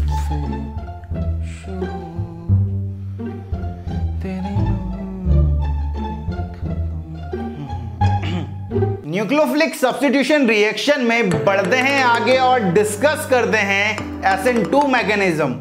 से शुरू तेरे न्यूक्लियोफिलिक सब्स्टिट्यूशन रिएक्शन में बढ़ते हैं आगे और डिस्कस करते हैं SN2 मैकेनिज्म।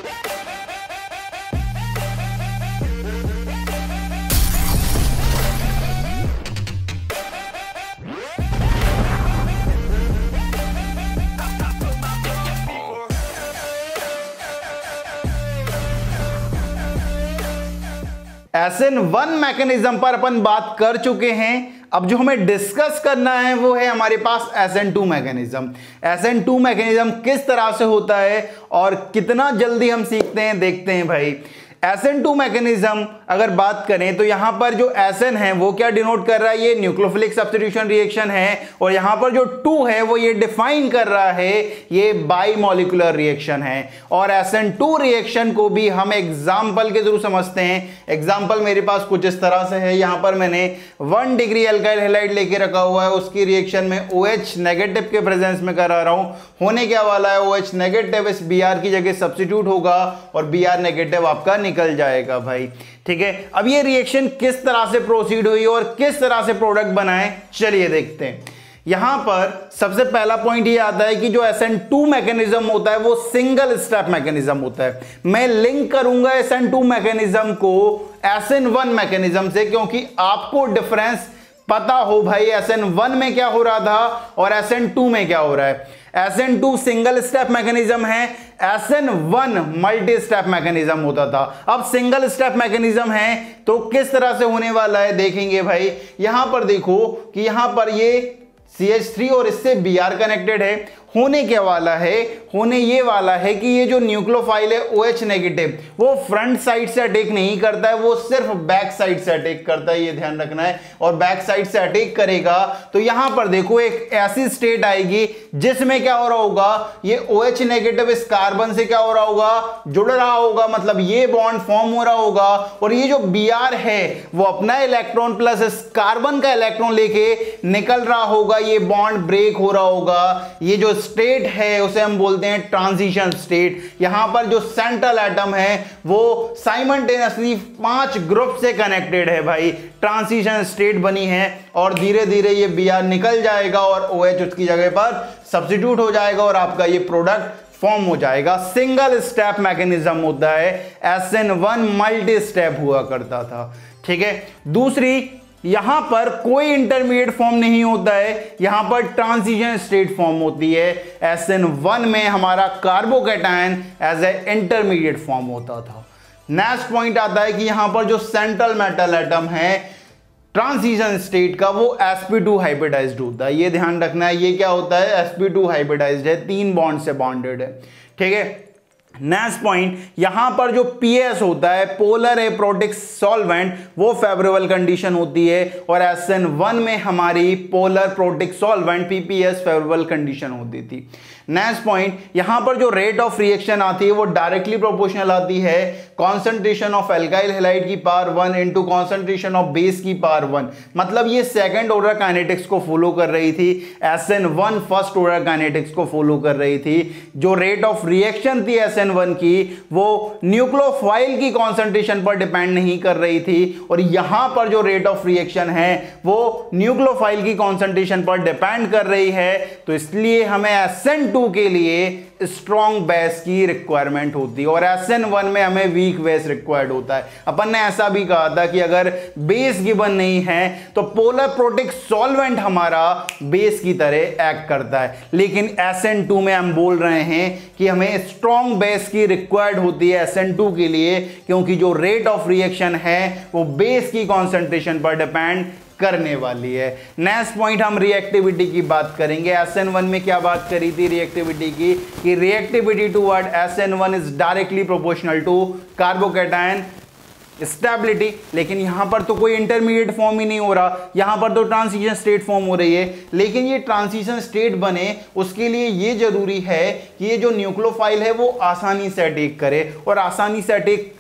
SN1 मैकेनिज्म पर अपन बात कर चुके हैं। अब जो हमें डिस्कस करना है वो है हमारे पास SN2 मैकेनिज्म। SN2 मैकेनिज्म किस तरह से होता है और कितना जल्दी हम सीखते हैं, देखते हैं भाई। SN2 मैकेनिज्म अगर बात करें तो यहां पर जो SN है वो क्या डिनोट कर रहा है, ये न्यूक्लियोफिलिक सब्स्टिट्यूशन रिएक्शन है, और यहां पर जो 2 है वो ये डिफाइन कर रहा है ये बाइमॉलिक्यूलर रिएक्शन है। और SN2 रिएक्शन को भी हम एग्जांपल के थ्रू समझते हैं। एग्जांपल मेरे पास कुछ इस तरह से है, यहां पर मैंने 1 डिग्री अल्काइल हैलाइड लेके रखा हुआ है, उसकी रिएक्शन में OH नेगेटिव के प्रेजेंस में करा रहा हूं। होने क्या वाला है, OH नेगेटिव इस Br की जगह सब्स्टिट्यूट होगा और Br नेगेटिव आपका निकल जाएगा भाई। ठीक है, अब ये रिएक्शन किस तरह से प्रोसीड हुई और किस तरह से प्रोडक्ट बनाए, चलिए देखते हैं। यहां पर सबसे पहला पॉइंट ये आता है कि जो SN2 मैकेनिज्म होता है वो सिंगल स्टेप मैकेनिज्म होता है। मैं लिंक करूंगा SN2 मैकेनिज्म को SN1 मैकेनिज्म से, क्योंकि आपको डिफरेंस पता हो भाई SN1 में क्या हो रहा था और SN2 में क्या हो रहा है। SN2 सिंगल स्टेप मैकेनिज्म है, SN1 मल्टी स्टेप मैकेनिज्म होता था। अब सिंगल स्टेप मैकेनिज्म है तो किस तरह से होने वाला है देखेंगे भाई। यहां पर देखो कि यहां पर ये CH3 और इससे Br कनेक्टेड है। होने क्या वाला है, होने ये वाला है कि ये जो न्यूक्लियोफाइल है OH नेगेटिव वो फ्रंट साइड से अटैक नहीं करता है, वो सिर्फ बैक साइड से अटैक करता है, ये ध्यान रखना है। और बैक साइड से अटैक करेगा तो यहां पर देखो एक ऐसी स्टेट आएगी जिसमें क्या हो रहा होगा, ये OH नेगेटिव इस कार्बन से क्या हो रहा होगा, जुड़ रहा होगा, मतलब ये बॉन्ड फॉर्म हो रहा होगा। और ये जो Br है वो अपना इलेक्ट्रॉन प्लस इस कार्बन का इलेक्ट्रॉन लेके निकल रहा होगा, ये बॉन्ड ब्रेक हो रहा होगा। ये जो स्टेट है उसे हम बोलते हैं ट्रांजिशन स्टेट। यहां पर जो सेंट्रल एटम है वो साइमल्टेनियसली 5 ग्रुप से कनेक्टेड है भाई, ट्रांजिशन स्टेट बनी है। और धीरे धीरे ये Br निकल जाएगा और OH उसकी जगह पर सब्स्टिट्यूट हो जाएगा और आपका ये प्रोडक्ट फॉर्म हो जाएगा। सिंगल स्टेप मैकेनिज्म होता है, SN1 मल्टी स्टेप हुआ करता था। ठीक है, दूसरी यहां पर कोई इंटरमीडिएट फॉर्म नहीं होता है, यहां पर ट्रांजिशन स्टेट फॉर्म होती है। SN1 में हमारा carbocation as a intermediate form होता था। नेक्स्ट पॉइंट आता है कि यहां पर जो सेंट्रल मेटल एटम है ट्रांजिशन स्टेट का वो sp2 हाइब्रिडाइज्ड होता है, ये ध्यान रखना है। ये क्या होता है, sp2 हाइब्रिडाइज्ड है, 3 बॉन्ड से बॉन्डेड है। ठीक है, नेक्स्ट पॉइंट, यहां पर जो PS होता है पोलर एप्रोटिक सॉल्वेंट वो फेवरेबल कंडीशन होती है, और SN1 में हमारी polar protic solvent PPS favourable condition होती थी। नेक्स्ट पॉइंट, यहां पर जो रेट ऑफ रिएक्शन आती है वो डायरेक्टली प्रोपोर्शनल आती है कॉन्सेंट्रेशन ऑफ एल्काइल हैलाइड की power 1 into concentration of base की पावर 1। मतलब ये सेकंड ऑर्डर काइनेटिक्स को फॉलो कर रही थी, SN1 फर्स्ट ऑर्डर काइनेटिक्स को फॉलो कर रही थी। जो रेट ऑफ रिएक्शन थी SN1 की वो न्यूक्लियोफाइल की कॉन्सेंट्रेशन पर डिपेंड नहीं कर रही थी, और यहां पर जो रेट ऑफ रिएक्शन है वो न्यूक्लियोफाइल की कॉन्सेंट्रेशन पर डिपेंड कर रही है। तो इसलिए हमें SN2 के लिए स्ट्रॉन्ग बेस की रिक्वायरमेंट होती है और SN1 में हमें वीक बेस रिक्वायर्ड होता है। अपन ने ऐसा भी कहा था कि अगर बेस गिवन नहीं है तो पोलर प्रोटिक सॉल्वेंट हमारा बेस की तरह एक्ट करता है, लेकिन SN2 में हम बोल रहे हैं कि हमें स्ट्रॉन्ग बेस की रिक्वायर्ड होती है SN2 के लिए, क्योंकि जो रेट ऑफ रिएक्शन है वो बेस की कॉन्सेंट्रेशन पर डिपेंड करने वाली है। नेक्स्ट पॉइंट, हम रिएक्टिविटी की बात करेंगे। SN1 में क्या बात करी थी रिएक्टिविटी की, कि reactivity toward SN1 is directly proportional to carbocation stability. लेकिन यहां पर तो कोई इंटरमीडिएट फॉर्म ही नहीं हो रहा, यहां पर तो ट्रांजिशन स्टेट फॉर्म हो रही है। लेकिन ये ट्रांजिशन स्टेट बने उसके लिए ये जरूरी है कि ये जो न्यूक्लियोफाइल है वो आसानी से अटैक करे, और आसानी से अटैक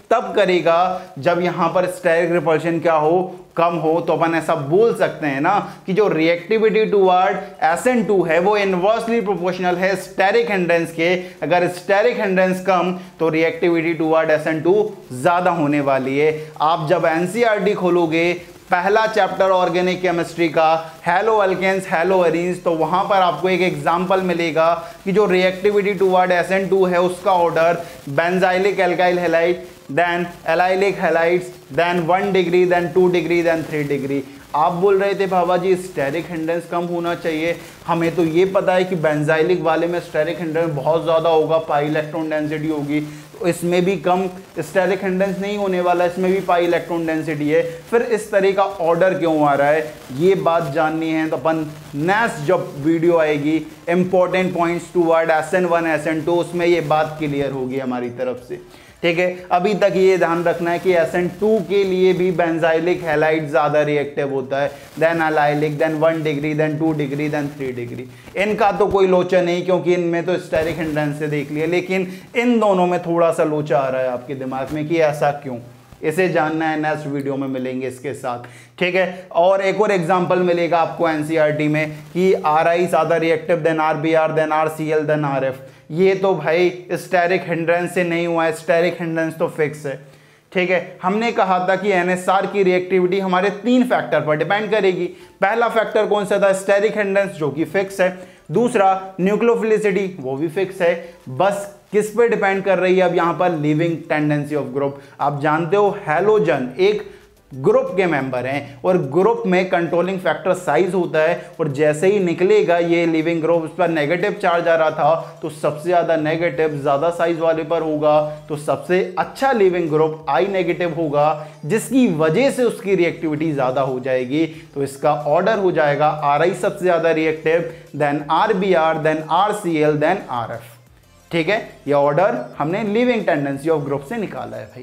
तब करेगा जब यहां पर स्टेरिक रिपल्शन क्या हो, कम हो। तो अपन ऐसा बोल सकते हैं ना कि जो रिएक्टिविटी टुवर्ड SN2 है वो इनवर्सली प्रोपोर्शनल है स्टेरिक हिंड्रेंस के। अगर स्टेरिक हिंड्रेंस कम तो रिएक्टिविटी टुवर्ड SN2 ज्यादा होने वाली है। आप जब NCERT खोलोगे पहला चैप्टर ऑर्गेनिक केमिस्ट्री का हेलो अल्केन्स हेलो एरीन्स, तो वहां पर आपको एक एग्जांपल मिलेगा कि जो रिएक्टिविटी टुवर्ड SN2 है उसका order benzylic alkyl halide, then allylic halides, then 1 degree, then 2 degree, then 3 degree. आप बोल रहे थे बाबा जी स्टेरिक हिंड्रेंस कम होना चाहिए, हमें तो ये पता है कि बेंजाइलिक वाले में स्टेरिक हिंड्रेंस बहुत ज़्यादा होगा, पाई इलेक्ट्रॉन डेंसिटी होगी, तो इसमें भी कम स्टेरिक हिंड्रेंस नहीं होने वाला, इसमें भी पाई इलेक्ट्रॉन डेंसिटी है। फिर इस तरह का ऑर्डर क्यों आ रहा है, ये बात जाननी है तो अपन नेक्स्ट जब वीडियो आएगी important points toward SN1 SN2 उसमें ये बात क्लियर होगी हमारी तरफ से। ठीक है, अभी तक ये ध्यान रखना है कि SN2 के लिए भी बेंजाइलिक हैलाइड ज्यादा रिएक्टिव होता है, then allylic, then 1 degree, then 2 degree, then 3 degree. इनका तो कोई लोचा नहीं क्योंकि इनमें तो स्टेरिक हिंड्रेंस से देख लिया, लेकिन इन दोनों में थोड़ा सा लोचा आ रहा है आपके दिमाग में कि ऐसा क्यों, इसे जानना है, नेक्स्ट वीडियो में मिलेंगे इसके साथ। ठीक है, और एक और एग्जांपल मिलेगा आपको NCERT में कि RI ज्यादा reactive than RBr, than RCl, than RF। ये तो भाई स्टेरिक हिंड्रेंस से नहीं हुआ है, स्टेरिक हिंड्रेंस तो फिक्स है। ठीक है, हमने कहा था कि NSR की रिएक्टिविटी हमारे 3 फैक्टर पर डिपेंड करेगी। पहला फैक्टर कौन सा था, स्टेरिक हिंड्रेंस, जो कि फिक्स है। दूसरा न्यूक्लियोफिलिसिटी, वो भी फिक्स है। बस किस पे डिपेंड कर रही है अब यहां पर, लिविंग टेंडेंसी ऑफ ग्रुप। आप जानते हो हैलोजन एक ग्रुप के मेंबर हैं और ग्रुप में कंट्रोलिंग फैक्टर साइज होता है, और जैसे ही निकलेगा ये लिविंग ग्रुप, उस पर नेगेटिव चार्ज आ रहा था तो सबसे ज्यादा नेगेटिव ज्यादा साइज वाले पर होगा, तो सबसे अच्छा लिविंग ग्रुप I नेगेटिव होगा, जिसकी वजह से उसकी रिएक्टिविटी ज्यादा हो जाएगी। तो इसका ऑर्डर हो जाएगा RI सबसे ज्यादा reactive, than RBr, than RCl, than RF। ठीक है, ये ऑर्डर हमने लिविंग टेंडेंसी ऑफ ग्रुप से निकाला है भाई।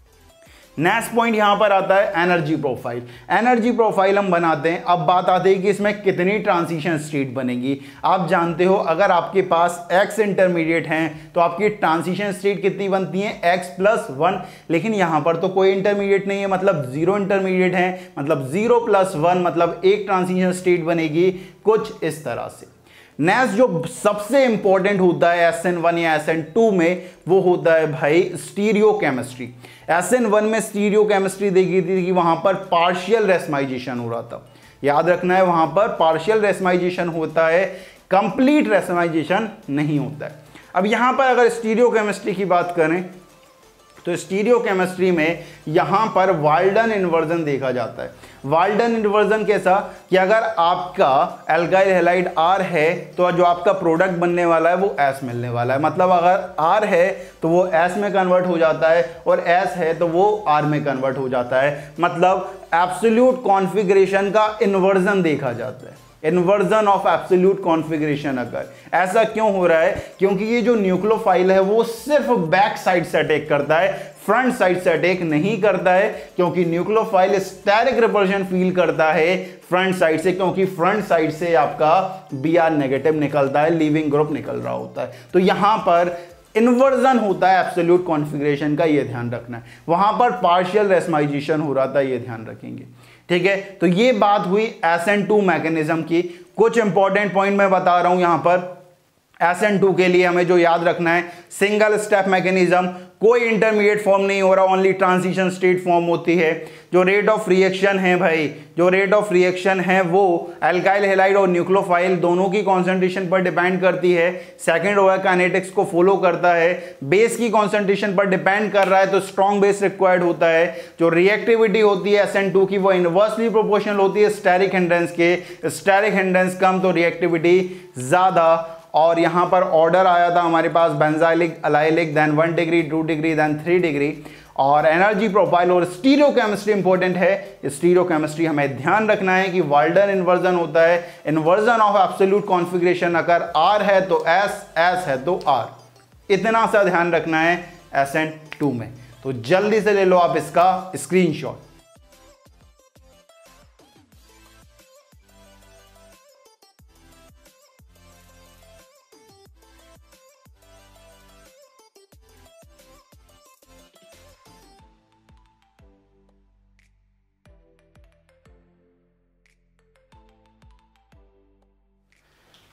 नेक्स्ट पॉइंट यहां पर आता है एनर्जी प्रोफाइल। एनर्जी प्रोफाइल हम बनाते हैं, अब बात आती है कि इसमें कितनी ट्रांजिशन स्टेट बनेगी। आप जानते हो अगर आपके पास X इंटरमीडिएट हैं तो आपकी ट्रांजिशन स्टेट कितनी बनती है, X+1। लेकिन यहां पर तो कोई इंटरमीडिएट नहीं है, मतलब 0 इंटरमीडिएट है, मतलब 0+1 मतलब एक ट्रांजिशन स्टेट बनेगी कुछ इस तरह से। नेक्स्ट जो सबसे इंपॉर्टेंट होता है SN1 या SN2 में, वो होता है भाई स्टीरियो केमिस्ट्री। SN1 में स्टीरियो केमिस्ट्री देखी थी कि वहां पर पार्शियल रेसमाइजेशन हो रहा था, याद रखना है वहां पर पार्शियल रेसमाइजेशन होता है, कंप्लीट रेसमाइजेशन नहीं होता है। अब यहां पर अगर स्टीरियो केमिस्ट्री की बात करें तो स्टीरियो केमिस्ट्री में यहां पर वाल्डन इन्वर्जन देखा जाता है। वाल्डन इन्वर्जन कैसा कि अगर आपका एल्काइल हैलाइड R है तो जो आपका प्रोडक्ट बनने वाला है वो S मिलने वाला है, मतलब अगर R है तो वो S में कन्वर्ट हो जाता है और S है तो वो R में कन्वर्ट हो जाता है, मतलब एब्सोल्यूट कॉन्फ़िगरेशन का इन्वर्जन देखा जाता है, इन्वर्जन ऑफ एब्सोल्यूट कॉन्फ़िगरेशन। अगर ऐसा क्यों हो रहा है, क्योंकि ये जो न्यूक्लियोफाइल है वो सिर्फ बैक साइड से अटैक करता है, फ्रंट साइड से अटैक नहीं करता है, क्योंकि न्यूक्लियोफाइल स्टेरिक रिपल्शन फील करता है फ्रंट साइड से, क्योंकि फ्रंट साइड से आपका Br नेगेटिव निकलता है, लीविंग ग्रुप निकल रहा होता है। तो यहां पर इन्वर्जन होता है एब्सोल्यूट कॉन्फ़िगरेशन का, ये ध्यान रखना है। वहां पर पार्शियल रेसमाइजेशन हो रहा था, ये ध्यान रखेंगे। ठीक है, तो ये बात हुई SN2 मैकेनिज्म की। कुछ इंपॉर्टेंट पॉइंट मैं बता रहा हूं यहां पर SN2 के लिए हमें जो याद रखना है, सिंगल स्टेप मैकेनिज्म, कोई इंटरमीडिएट फॉर्म नहीं हो रहा, ओनली ट्रांजिशन स्टेट फॉर्म होती है। जो रेट ऑफ रिएक्शन है भाई, जो रेट ऑफ रिएक्शन है वो एल्काइल हैलाइड और न्यूक्लियोफाइल दोनों की कॉन्सेंट्रेशन पर डिपेंड करती है। सेकंड वो काइनेटिक्स को फॉलो करता है, बेस की कॉन्सेंट्रेशन पर डिपेंड कर रहा है तो स्ट्रॉन्ग बेस रिक्वायर्ड होता है। जो रिएक्टिविटी होती है SN2 की वो इनवर्सली प्रोपोर्शनल होती है स्टेरिक हिंड्रेंस के, स्टेरिक हिंड्रेंस कम तो रिएक्टिविटी ज्यादा। और यहां पर ऑर्डर आया था हमारे पास benzylic, allylic, then 1 degree, 2 degree, then 3 degree. और एनर्जी प्रोफाइल और स्टीरियो केमिस्ट्री इंपॉर्टेंट है। स्टीरियो केमिस्ट्री हमें ध्यान रखना है कि वाल्डन इन्वर्जन होता है, इन्वर्जन ऑफ एब्सोल्यूट कॉन्फ़िगरेशन, अगर R है तो S, S है तो R, इतना सा ध्यान रखना है SN2 में। तो जल्दी से ले लो आप इसका स्क्रीनशॉट।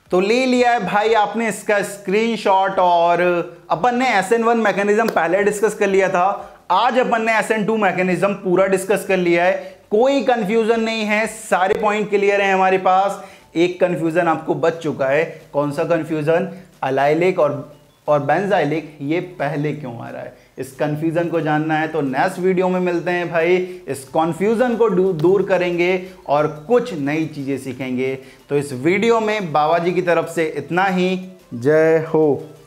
तो ले लिया है भाई आपने इसका स्क्रीनशॉट, और अपन ने SN1 मैकेनिज्म पहले डिस्कस कर लिया था, आज अपन ने SN2 मैकेनिज्म पूरा डिस्कस कर लिया है। कोई कंफ्यूजन नहीं है, सारे पॉइंट क्लियर हैं हमारे पास। एक कंफ्यूजन आपको बच चुका है, कौन सा कंफ्यूजन? अलाइलिक और बेंजाइलिक ये पहले क्यों आ रहा है, इस कंफ्यूजन को जानना है तो नेक्स्ट वीडियो में मिलते हैं भाई। इस कंफ्यूजन को दूर करेंगे और कुछ नई चीजें सीखेंगे। तो इस वीडियो में बाबा जी की तरफ से इतना ही। जय हो।